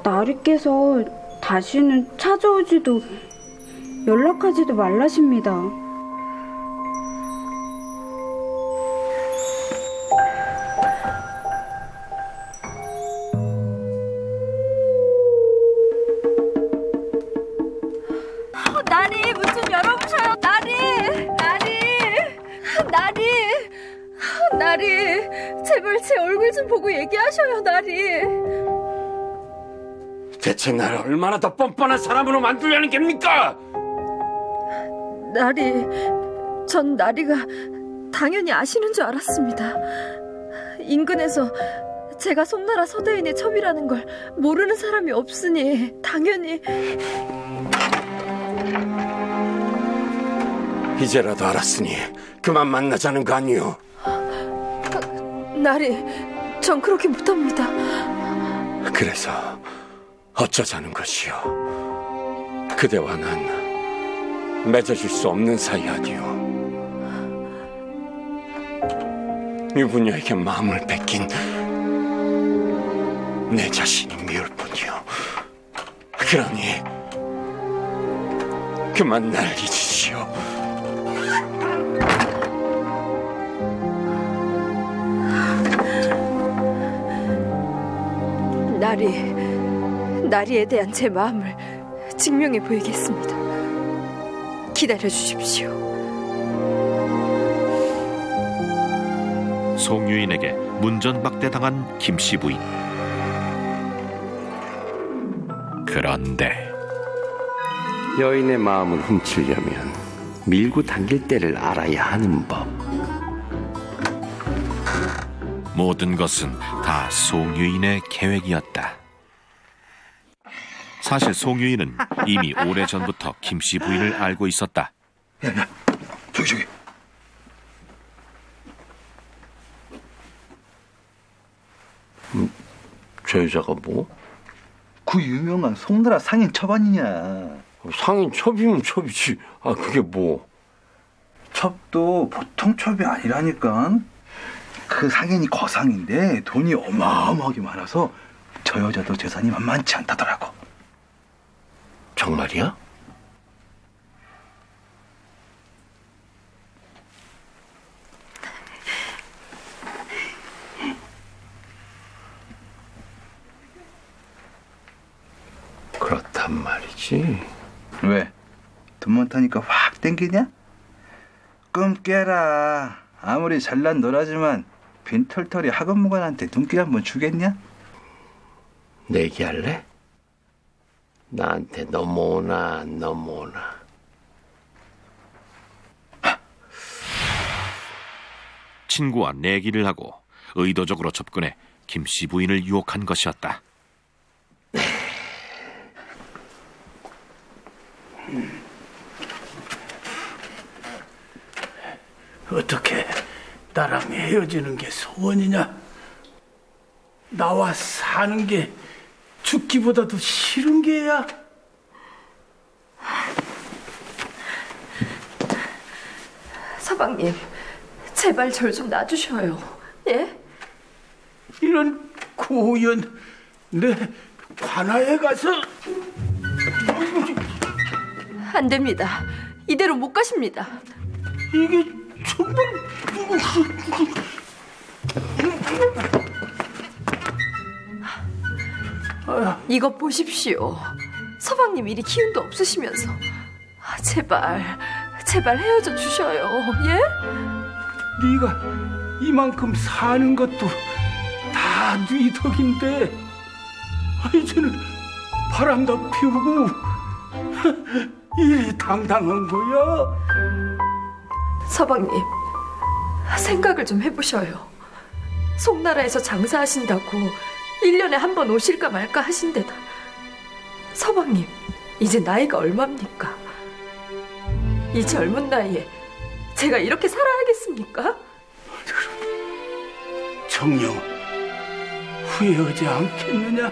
나리께서 다시는 찾아오지도 연락하지도 말라십니다. 나리, 문 좀 열어보셔요. 나리, 제발 제 얼굴 좀 보고 얘기하셔요. 나리. 대체 나를 얼마나 더 뻔뻔한 사람으로 만들려는 겁니까? 나리, 전 나리가 당연히 아시는 줄 알았습니다. 인근에서 제가 송나라 서대인의 첩이라는 걸 모르는 사람이 없으니 당연히. 이제라도 알았으니 그만 만나자는 거 아니오? 나리, 전 그렇게 못합니다. 그래서 어쩌자는 것이오? 그대와 난 맺어줄 수 없는 사이 아니오. 유부녀에게 마음을 뺏긴 내 자신이 미울 뿐이오. 그러니 그만 날 잊으시오. 나리에 대한 제 마음을 증명해 보이겠습니다. 기다려 주십시오. 송유인에게 문전박대당한 김씨 부인. 그런데 여인의 마음을 훔치려면 밀고 당길 때를 알아야 하는 법. 모든 것은 다 송유인의 계획이었다. 사실 송유인은 이미 오래전부터 김씨 부인을 알고 있었다. 야, 저기. 저 여자가 뭐? 그 유명한 송나라 상인 첩아니냐. 상인 첩이면 첩이지. 아, 그게 뭐? 첩도 보통 첩이 아니라니까. 그 상인이 거상인데 돈이 어마어마하게 많아서 저 여자도 재산이 만만치 않다더라고. 정말이야? 그렇단 말이지. 왜? 돈 많다니까 확 땡기냐? 꿈 깨라. 아무리 잘난 너라지만 빈털털이 학원무관한테 눈길 한번 주겠냐? 내기할래? 나한테 넘어오나 안 넘어오나. 친구와 내기를 하고 의도적으로 접근해 김씨 부인을 유혹한 것이었다. 어떻게 나랑 헤어지는 게 소원이냐? 나와 사는 게 죽기보다도 싫은 게야? 서방님, 제발 절 좀 놔주셔요. 예? 이런 고연, 내 관아에 가서. 안 됩니다. 이대로 못 가십니다. 이게 정말. 이것 보십시오. 서방님 일이 기운도 없으시면서. 제발 헤어져 주셔요. 예? 네가 이만큼 사는 것도 다 네 덕인데 이제는 바람도 피우고 일이 당당한 거야? 서방님, 생각을 좀 해보셔요. 송나라에서 장사하신다고 1년에 한 번 오실까 말까 하신데다 서방님, 이제 나이가 얼마입니까? 이 젊은 나이에 제가 이렇게 살아야겠습니까? 정녕 후회하지 않겠느냐?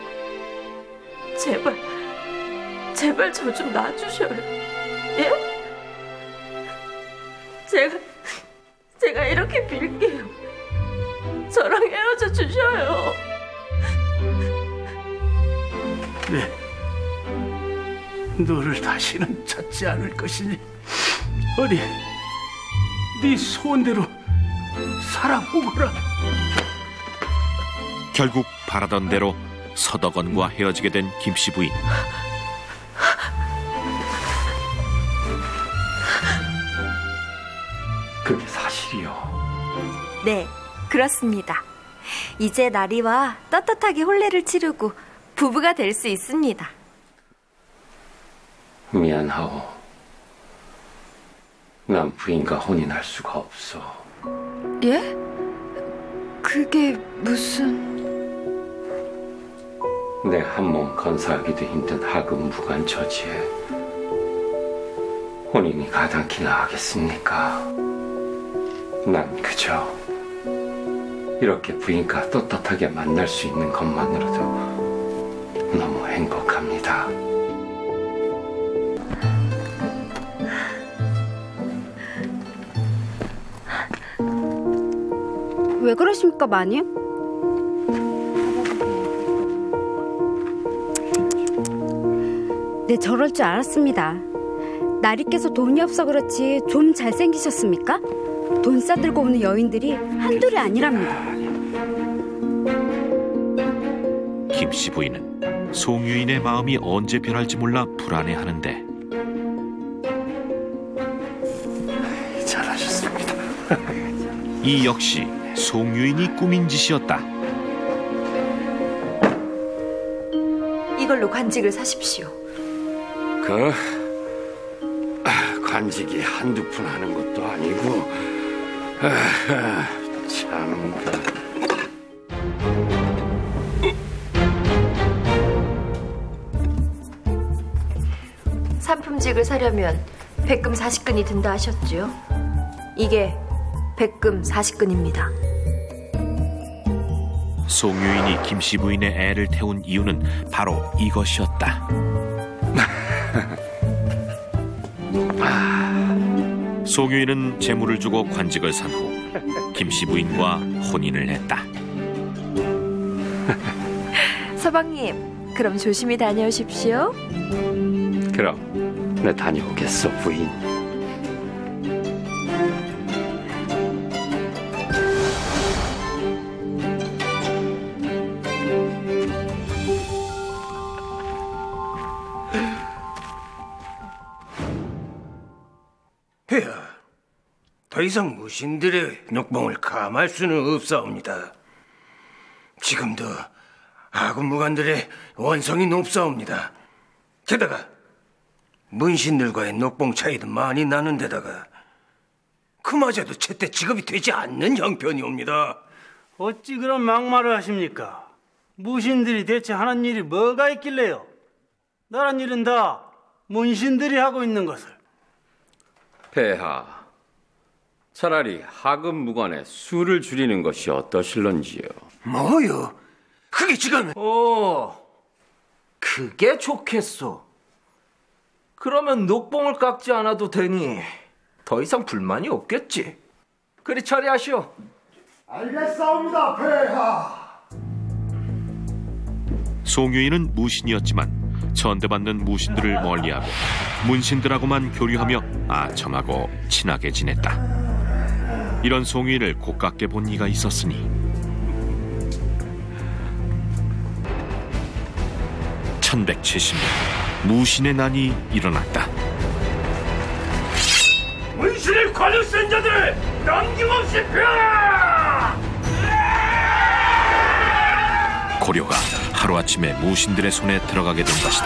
제발 저 좀 놔주셔요. 예? 제가 이렇게 빌게요. 저랑 헤어져 주셔요. 그래, 너를 다시는 찾지 않을 것이니 어디 네 소원대로 살아보거라. 결국 바라던 대로 서덕원과 헤어지게 된 김씨 부인. 그게 사실이요. 네, 그렇습니다. 이제 나리와 떳떳하게 혼례를 치르고 부부가 될 수 있습니다. 미안하오. 난 부인과 혼인할 수가 없어. 예? 그게 무슨... 내 한몸 건사하기도 힘든 하급 무관 처지에 혼인이 가당키나 하겠습니까? 난 그저 이렇게 부인과 떳떳하게 만날 수 있는 것만으로도 너무 행복합니다. 왜 그러십니까, 마님? 네, 저럴 줄 알았습니다. 나리께서 돈이 없어 그렇지 좀 잘생기셨습니까? 돈 싸들고 오는 여인들이 한둘이 아니랍니다. 김씨 부인은 송유인의 마음이 언제 변할지 몰라 불안해하는데 잘하셨습니다. 이 역시 송유인이 꾸민 짓이었다. 이걸로 관직을 사십시오. 관직이 한두 푼 하는 것도 아니고 참... 산품직을 사려면 백금 40근이 든다 하셨지요? 이게 백금 40근입니다. 송유인이 김씨 부인의 애를 태운 이유는 바로 이것이었다. 송유인은 재물을 주고 관직을 산 후 김씨 부인과 혼인을 했다. 서방님, 그럼 조심히 다녀오십시오. 그럼 내 다녀오겠어, 부인. 폐하, 더 이상 무신들의 녹봉을 감할 수는 없사옵니다. 지금도 아군무관들의 원성이 높사옵니다. 게다가 문신들과의 녹봉 차이도 많이 나는 데다가 그마저도 제때 지급이 되지 않는 형편이옵니다. 어찌 그런 막말을 하십니까? 무신들이 대체 하는 일이 뭐가 있길래요? 나란 일은 다 문신들이 하고 있는 것을. 폐하, 차라리 하급 무관에 수를 줄이는 것이 어떠실런지요? 뭐요? 그게 지금... 그게 좋겠소. 그러면 녹봉을 깎지 않아도 되니 더 이상 불만이 없겠지. 그리 처리하시오. 알겠사옵니다, 폐하. 송유인은 무신이었지만 전대받는 무신들을 멀리하고 문신들하고만 교류하며 아첨하고 친하게 지냈다. 이런 송유인을 고깝게 본 이가 있었으니 1170년 무신의 난이 일어났다. 문신의 관을 쓴 자들 남김없이 폐하! 고려가 하루아침에 무신들의 손에 들어가게 된 것이다.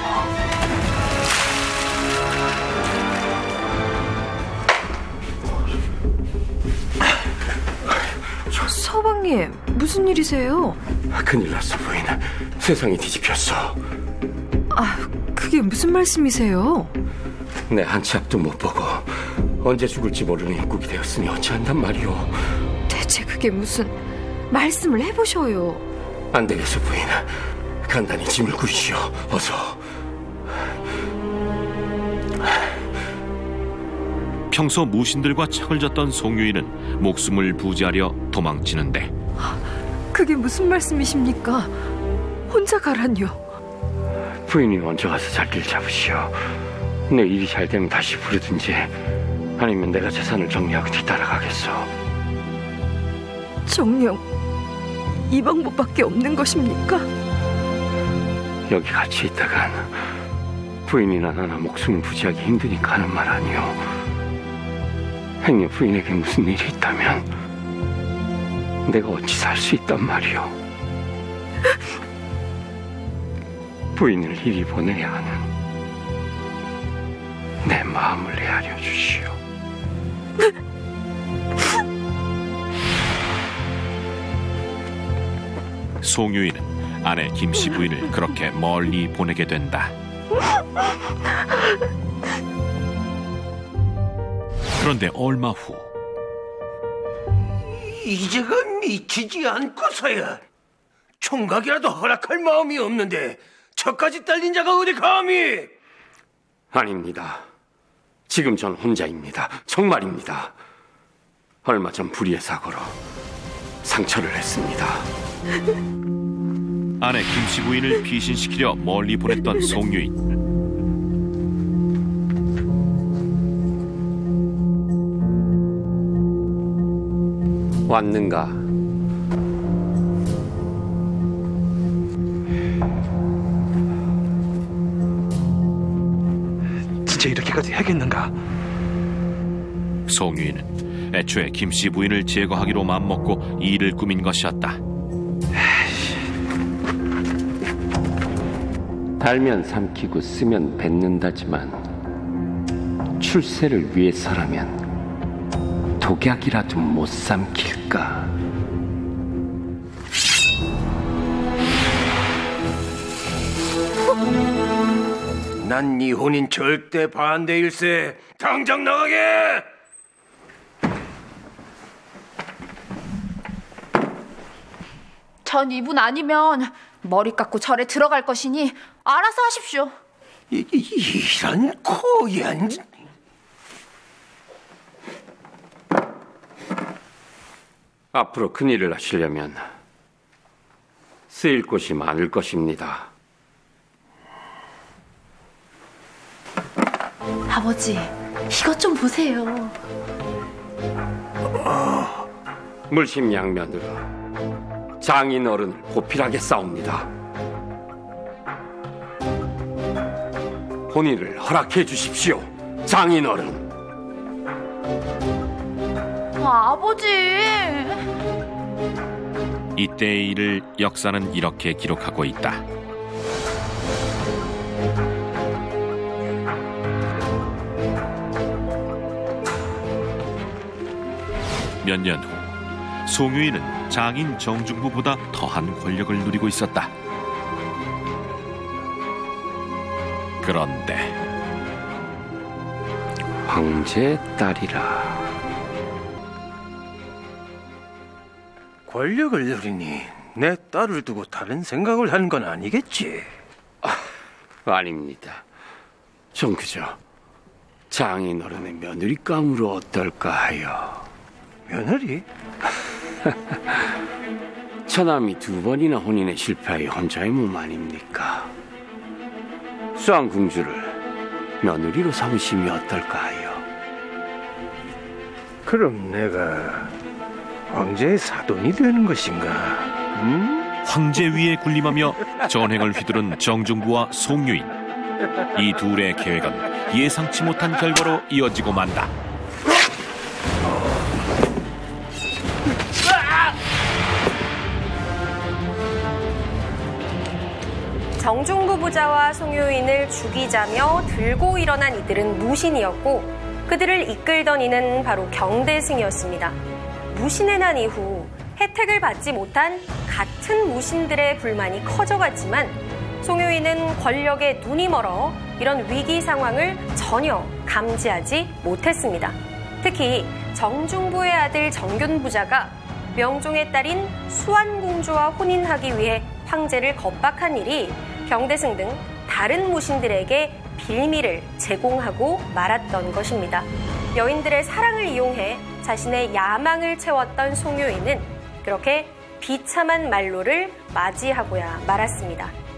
서방님, 무슨 일이세요? 큰일 났어, 부인. 세상이 뒤집혔어. 그게 무슨 말씀이세요? 내 한 치 앞도 못 보고 언제 죽을지 모르는 영국이 되었으니 어찌한단 말이오. 대체 그게 무슨... 말씀을 해보셔요. 안 되겠어, 부인. 간단히 짐을 구리시오. 어서. 평소 무신들과 척을 졌던 송유인은 목숨을 부지하려 도망치는데 그게 무슨 말씀이십니까? 혼자 가라뇨. 부인이 먼저 가서 잘길 잡으시오. 내 일이 잘 되면 다시 부르든지 아니면 내가 재산을 정리하고 뒤따라가겠소. 정녕, 이 방법밖에 없는 것입니까? 여기 같이 있다간 부인이나 나나 목숨을 부지하기 힘드니까 하는 말 아니오. 행여 부인에게 무슨 일이 있다면 내가 어찌 살 수 있단 말이오. 부인을 이리 보내야 하는 내 마음을 헤아려 주시오. 송유인은 아내 김씨 부인을 그렇게 멀리 보내게 된다. 그런데 얼마 후 이제가 미치지 않고서야 총각이라도 허락할 마음이 없는데 저까지 딸린 자가 어디 감히? 아닙니다. 지금 전 혼자입니다. 정말입니다. 얼마 전 불의의 사고로 상처를 했습니다. 아내 김씨 부인을 피신시키려 멀리 보냈던 송유인. 왔는가? 진짜 이렇게까지 해야겠는가? 송유인은 애초에 김씨 부인을 제거하기로 맘먹고 일을 꾸민 것이었다. 달면 삼키고 쓰면 뱉는다지만 출세를 위해서라면 독약이라도 못 삼킬까? 난 네 혼인 절대 반대일세. 당장 나가게! 전 이분 아니면 머리 깎고 절에 들어갈 것이니 알아서 하십시오. 이런 고얀... 앞으로 큰일을 하시려면 쓰일 곳이 많을 것입니다. 아버지, 이것 좀 보세요. 물심양면으로 장인 어른을 보필하게 싸웁니다. 혼인을 허락해 주십시오, 장인 어른. 아버지. 이때의 일을 역사는 이렇게 기록하고 있다. 몇 년 후 송유인은 장인 정중부보다 더한 권력을 누리고 있었다. 그런데 황제의 딸이라. 권력을 누리니 내 딸을 두고 다른 생각을 하는 건 아니겠지? 아닙니다. 전 그저 장인 어른의 며느리감으로 어떨까 하여. 며느리? 처남이 2번이나 혼인에 실패하여 혼자의 몸 아닙니까? 수왕공주를 며느리로 삼으심이 어떨까 하여. 그럼 내가 황제의 사돈이 되는 것인가? 황제 위에 군림하며 전횡을 휘두른 정중부와 송유인. 이 둘의 계획은 예상치 못한 결과로 이어지고 만다. 정중부 부자와 송유인을 죽이자며 들고 일어난 이들은 무신이었고 그들을 이끌던 이는 바로 경대승이었습니다. 무신에 난 이후 혜택을 받지 못한 같은 무신들의 불만이 커져갔지만 송유인은 권력에 눈이 멀어 이런 위기 상황을 전혀 감지하지 못했습니다. 특히 정중부의 아들 정균부자가 명종의 딸인 수완공주와 혼인하기 위해 황제를 겁박한 일이 경대승 등 다른 무신들에게 빌미를 제공하고 말았던 것입니다. 여인들의 사랑을 이용해 자신의 야망을 채웠던 송유인은 그렇게 비참한 말로를 맞이하고야 말았습니다.